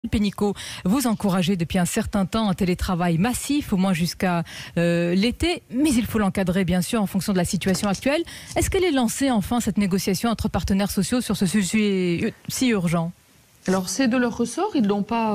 Pénicaud, vous encouragez depuis un certain temps un télétravail massif, au moins jusqu'à l'été, mais il faut l'encadrer bien sûr en fonction de la situation actuelle. Est-ce qu'elle est lancée enfin cette négociation entre partenaires sociaux sur ce sujet si urgent ? Alors c'est de leur ressort, ils l'ont pas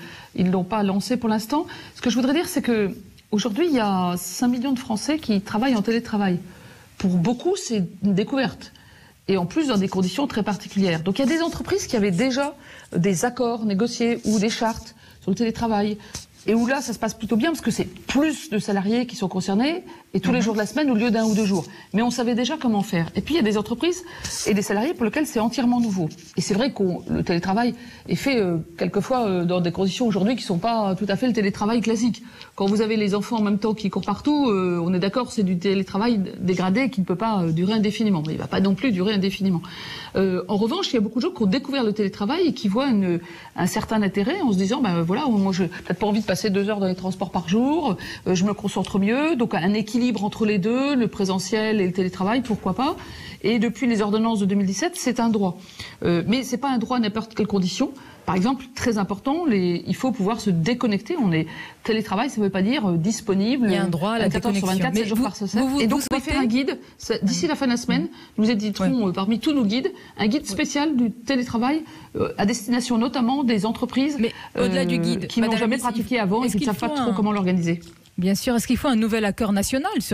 lancé pour l'instant. Ce que je voudrais dire, c'est que aujourd'hui il y a 5 millions de Français qui travaillent en télétravail. Pour beaucoup, c'est une découverte. Et en plus dans des conditions très particulières. Donc il y a des entreprises qui avaient déjà des accords négociés ou des chartes sur le télétravail. Et où là, ça se passe plutôt bien parce que c'est plus de salariés qui sont concernés et tous les jours de la semaine au lieu d'un ou 2 jours. Mais on savait déjà comment faire. Et puis il y a des entreprises et des salariés pour lesquels c'est entièrement nouveau. Et c'est vrai que le télétravail est fait quelquefois dans des conditions aujourd'hui qui sont pas tout à fait le télétravail classique. Quand vous avez les enfants en même temps qui courent partout, on est d'accord, c'est du télétravail dégradé qui ne peut pas durer indéfiniment. Mais il va pas non plus durer indéfiniment. En revanche, il y a beaucoup de gens qui ont découvert le télétravail et qui voient un certain intérêt en se disant, ben voilà, moi je peut-être pas envie de passer 2 heures dans les transports par jour, je me concentre mieux, donc un équilibre entre les deux, le présentiel et le télétravail, pourquoi pas. Et depuis les ordonnances de 2017, c'est un droit. Mais c'est pas un droit à n'importe quelle condition. Par exemple, très important, il faut pouvoir se déconnecter. Télétravail, ça ne veut pas dire disponible. Il y a un droit à la 14 sur 24, 7 jours par semaine. Et donc, on va faire un guide. D'ici la fin de la semaine, nous éditerons parmi tous nos guides un guide spécial du télétravail à destination notamment des entreprises au-delà du guide, qui n'ont jamais pratiqué avant et qui ne savent pas trop comment l'organiser. Bien sûr. Est-ce qu'il faut un nouvel accord national surtout ?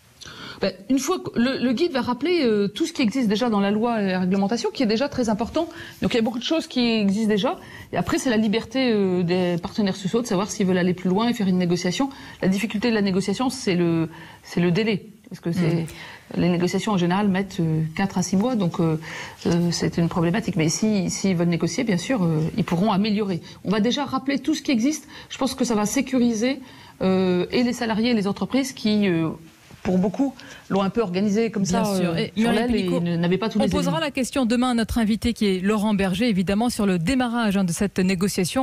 Une fois que le guide va rappeler tout ce qui existe déjà dans la loi et la réglementation, qui est déjà très important. Donc il y a beaucoup de choses qui existent déjà. Et après, c'est la liberté des partenaires sociaux de savoir s'ils veulent aller plus loin et faire une négociation. La difficulté de la négociation, c'est le délai. Parce que les négociations en général mettent 4 à 6 mois, donc c'est une problématique. Mais s'ils veulent négocier, bien sûr, ils pourront améliorer. On va déjà rappeler tout ce qui existe. Je pense que ça va sécuriser et les salariés et les entreprises qui... pour beaucoup, l'ont un peu organisé comme ça sur l'aile et n'avaient pas tous les éléments. On posera la question demain à notre invité qui est Laurent Berger, évidemment, sur le démarrage de cette négociation.